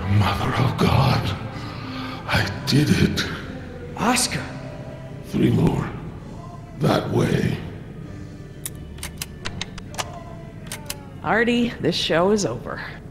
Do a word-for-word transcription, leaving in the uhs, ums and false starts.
Mother of God. I did it. Oscar! Three more. That way. Artie, this show is over.